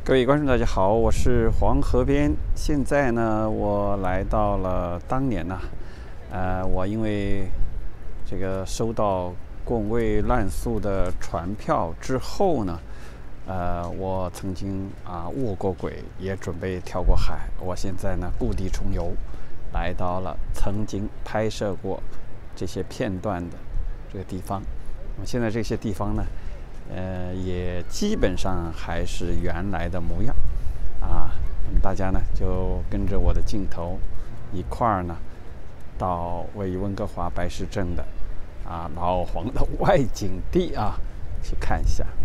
各位观众，大家好，我是黄河边。现在呢，我来到了当年呢，我因为这个收到贡味烂宿的船票之后呢，我曾经卧过轨，也准备跳过海。我现在呢故地重游，来到了曾经拍摄过这些片段的这个地方。那么现在这些地方呢，也基本上还是原来的模样那么大家呢就跟着我的镜头一块儿呢，到位于温哥华白石镇的老黄的外景地去看一下。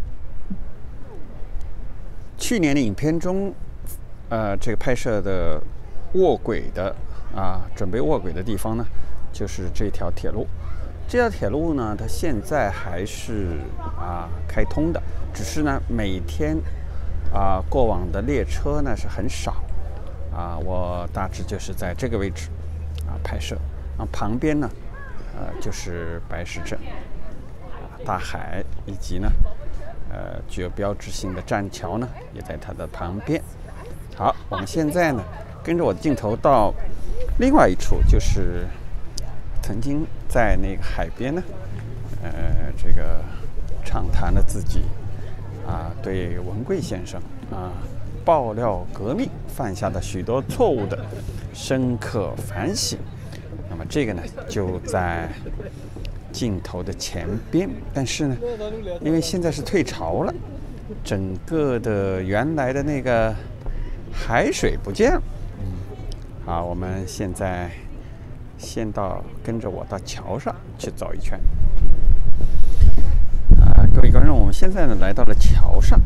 去年的影片中，这个拍摄的卧轨的准备卧轨的地方呢，就是这条铁路。这条铁路呢，它现在还是开通的，只是呢每天过往的列车呢是很少我大致就是在这个位置拍摄旁边呢就是白石镇大海，以及呢具有标志性的栈桥呢也在它的旁边。好，我们现在呢跟着我的镜头到另外一处，就是曾经在那个海边呢，这个畅谈了自己对文贵先生爆料革命犯下的许多错误的深刻反省。那么这个呢就在镜头的前边，但是呢，因为现在是退潮了，整个的原来的那个海水不见了。好，我们现在先跟着我到桥上去走一圈。各位观众，我们现在呢来到了桥上。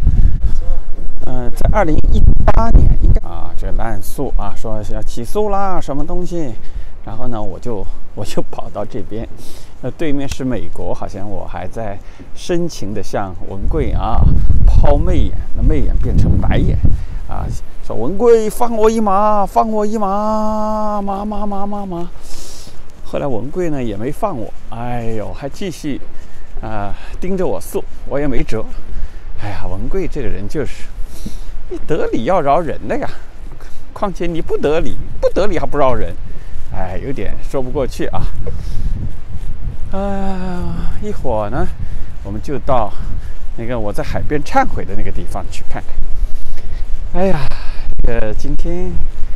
在2018年应该这烂宿说要起诉啦，什么东西？然后呢，我就跑到这边，对面是美国，好像我还在深情的向文贵抛媚眼，那媚眼变成白眼说文贵放我一马，放我一马，马。后来文贵呢也没放我，还继续盯着我诉，我也没辙。文贵这个人就是你得理要饶人的呀，况且你不得理还不饶人，有点说不过去一会儿呢，我们就到那个我在海边忏悔的那个地方去看看。今天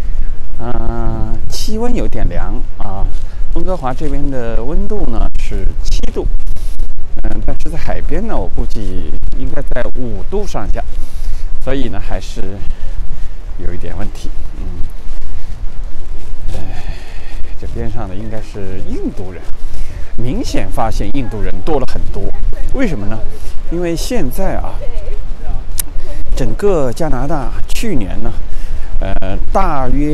气温有点凉温哥华这边的温度呢是7度，但是在海边呢，我估计应该在5度上下，所以呢还是有一点问题。这边上的应该是印度人，明显发现印度人多了很多。为什么呢？因为现在整个加拿大去年呢，大约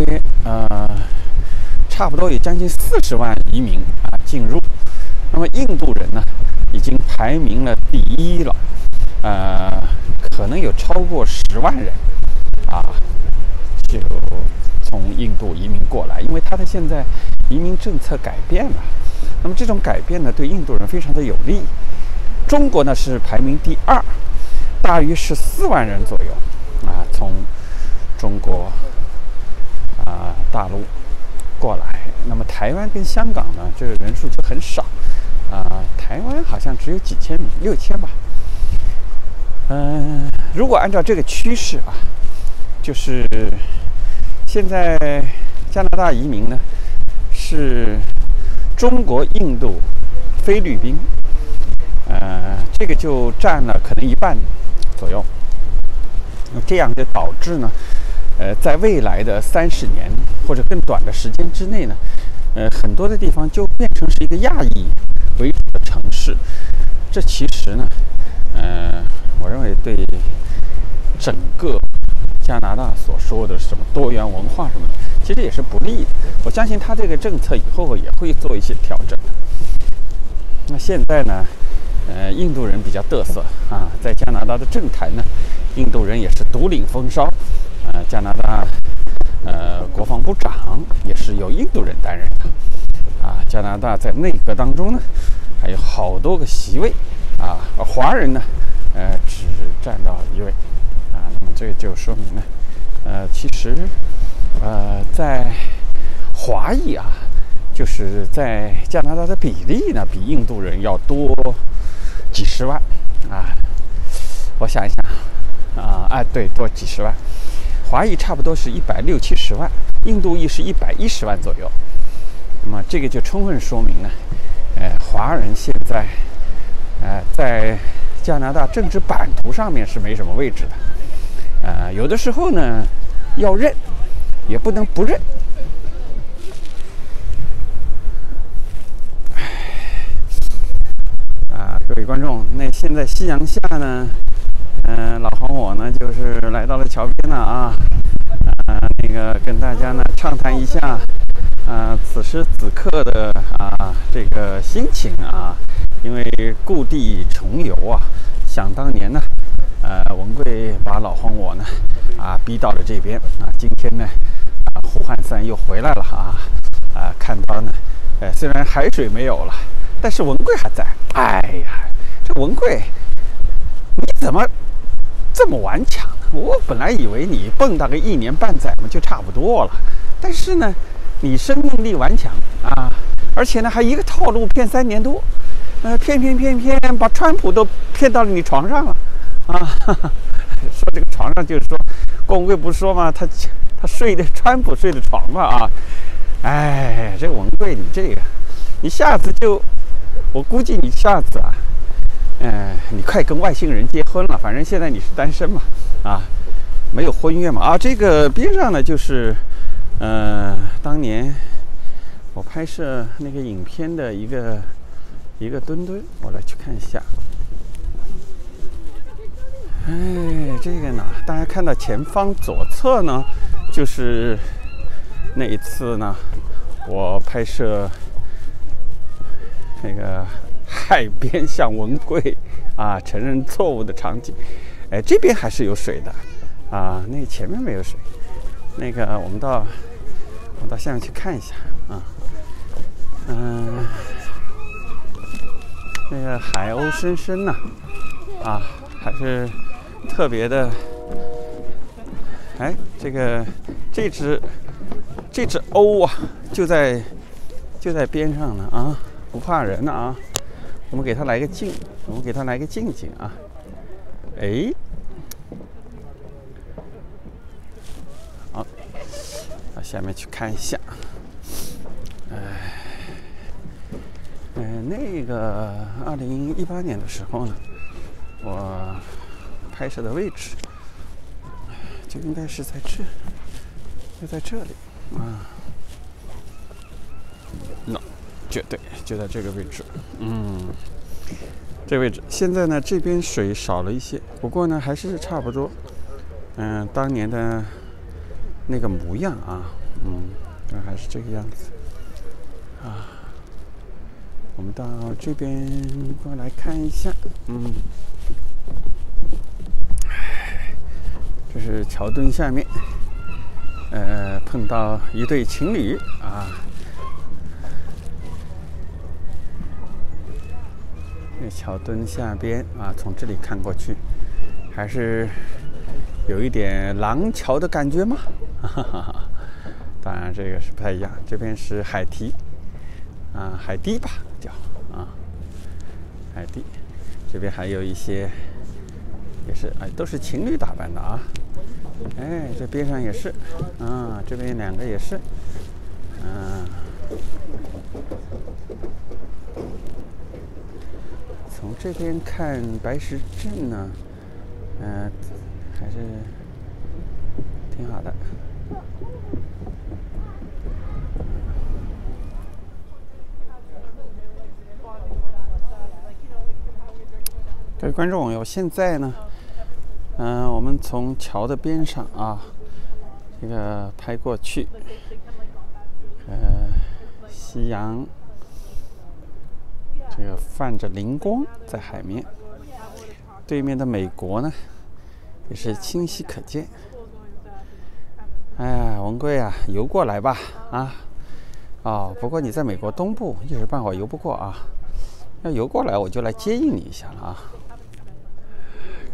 差不多有将近40万移民进入，那么印度人呢已经排名了第1了，可能有超过10万人就从印度移民过来，因为他的现在移民政策改变了，那么这种改变呢对印度人非常的有利。中国呢是排名第2，大约是4万人左右从中国大陆过来。那么台湾跟香港呢，这个人数就很少台湾好像只有几千名，6000吧。如果按照这个趋势就是现在加拿大移民呢是中国、印度、菲律宾，这个就占了可能1半左右。那这样就导致呢，在未来的30年或者更短的时间之内呢，很多的地方就变成是一个亚裔为主的城市。这其实呢，我认为对整个加拿大所说的什么多元文化什么的，其实也是不利的。我相信他这个政策以后也会做一些调整。那现在呢，印度人比较嘚瑟在加拿大的政坛呢，印度人也是独领风骚。加拿大国防部长也是由印度人担任的加拿大在内阁当中呢，还有好多个席位而华人呢，只占到1位那么这就说明呢，其实在华裔啊，就是在加拿大的比例呢，比印度人要多几十万啊。我想一想对，多几十万。华裔差不多是160、70万，印度裔是110万左右。那么这个就充分说明呢，华人现在在加拿大政治版图上面是没什么位置的。有的时候呢要认，也不能不认。各位观众，那现在夕阳下呢，老黄我呢就是来到了桥边了啊，那个跟大家呢畅谈一下此时此刻的这个心情啊，因为故地重游啊，想当年呢，文贵把老黄我呢逼到了这边今天呢胡汉三又回来了看到呢，虽然海水没有了，但是文贵还在。哎呀，这文贵，你怎么这么顽强呢？我本来以为你蹦跶个1年半载嘛就差不多了，但是呢，你生命力顽强而且呢还一个套路骗3年多，骗把川普都骗到了你床上了说这个床上就是说，郭文贵不是说嘛，他睡的川普睡的床嘛哎，这个文贵你这个，你下次就。我估计你下次你快跟外星人结婚了，反正现在你是单身嘛，没有婚约嘛，这个边上呢就是，当年我拍摄那个影片的一个墩墩，我来去看一下。这个呢，大家看到前方左侧呢，就是那一次呢，我拍摄。那个海边向文贵承认错误的场景，这边还是有水的那个前面没有水。那个我们到下面去看一下那个海鸥深深呢还是特别的。这只鸥就在边上呢不怕人呢我们给它来个近景好，到下面去看一下。那个2018年的时候呢，我拍摄的位置就应该是在这，就在这里绝对就在这个位置，这位置。现在呢，这边水少了一些，不过呢，还是差不多，当年的那个模样还是这个样子我们到这边过来看一下，这是桥墩下面，碰到一对情侣桥墩下边从这里看过去，还是有一点廊桥的感觉吗？当然这个是不太一样，这边是海堤海堤吧叫海堤。这边还有一些也是都是情侣打扮的这边上也是这边2个也是从这边看白石镇呢，还是挺好的。各位观众，我现在呢，我们从桥的边上这个拍过去，夕阳。这个泛着灵光在海面，对面的美国呢也是清晰可见。文贵游过来吧不过你在美国东部，一时半会儿游不过要游过来我就来接应你一下了各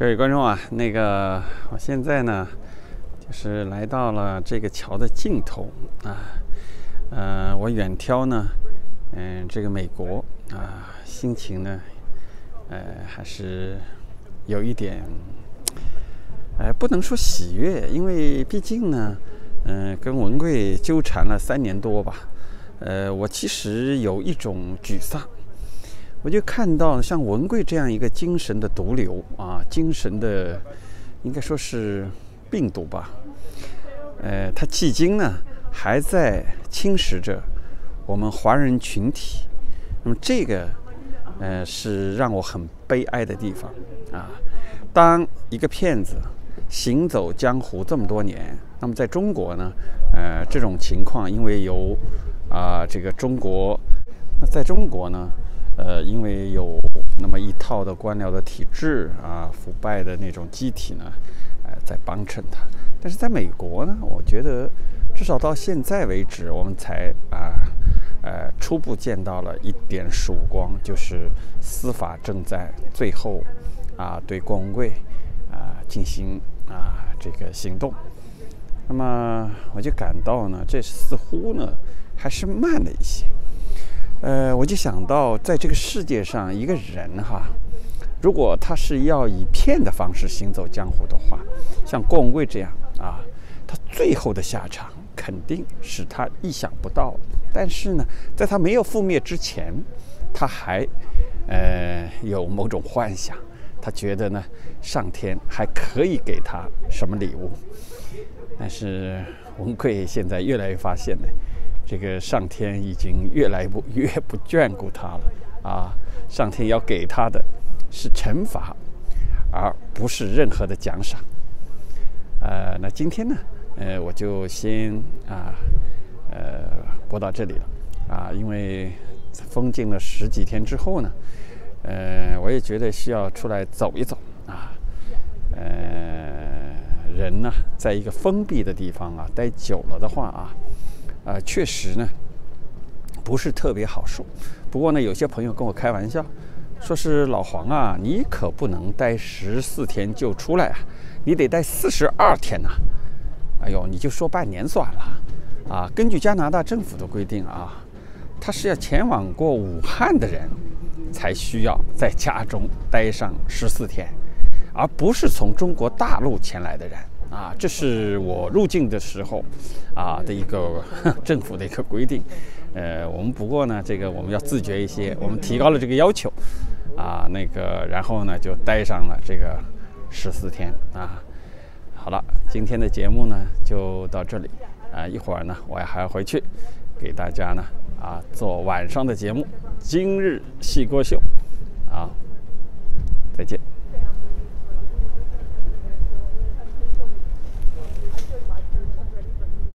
各位观众啊，我现在呢，就是来到了这个桥的尽头啊，我远眺呢，这个美国啊，心情呢，还是有一点，不能说喜悦，因为毕竟呢，跟文贵纠缠了3年多吧，我其实有一种沮丧。我就看到像文贵这样一个精神的毒瘤啊，精神的应该说是病毒吧，它迄今呢还在侵蚀着我们华人群体。那么这个是让我很悲哀的地方啊。当一个骗子行走江湖这么多年，那么在中国呢，这种情况因为有这个中国，那在中国呢。因为有那么一套的官僚的体制啊，腐败的那种机体呢，在帮衬他。但是在美国呢，我觉得至少到现在为止，我们才初步见到了一点曙光，就是司法正在最后对郭文贵进行这个行动。那么我就感到呢，这似乎呢还是慢了一些。我就想到，在这个世界上，一个人如果他是要以骗的方式行走江湖的话，像郭文贵这样他最后的下场肯定是他意想不到。但是呢，在他没有覆灭之前，他还有某种幻想，他觉得呢，上天还可以给他什么礼物。但是文贵现在越来越发现呢，这个上天已经越不眷顾他了上天要给他的是惩罚，而不是任何的奖赏。那今天呢，我就先播到这里了因为封禁了10几天之后呢，我也觉得需要出来走一走人呢，在一个封闭的地方待久了的话确实呢不是特别好受。不过呢，有些朋友跟我开玩笑，说是老黄你可不能待14天就出来你得待42天哎呦，你就说半年算了根据加拿大政府的规定他是要前往过武汉的人才需要在家中待上14天，而不是从中国大陆前来的人这是我入境的时候的一个政府的一个规定。我们不过呢，这个我们要自觉一些，我们提高了这个要求然后呢就待上了这个14天好了，今天的节目呢就到这里一会儿呢我还要回去给大家呢做晚上的节目，今日戏锅秀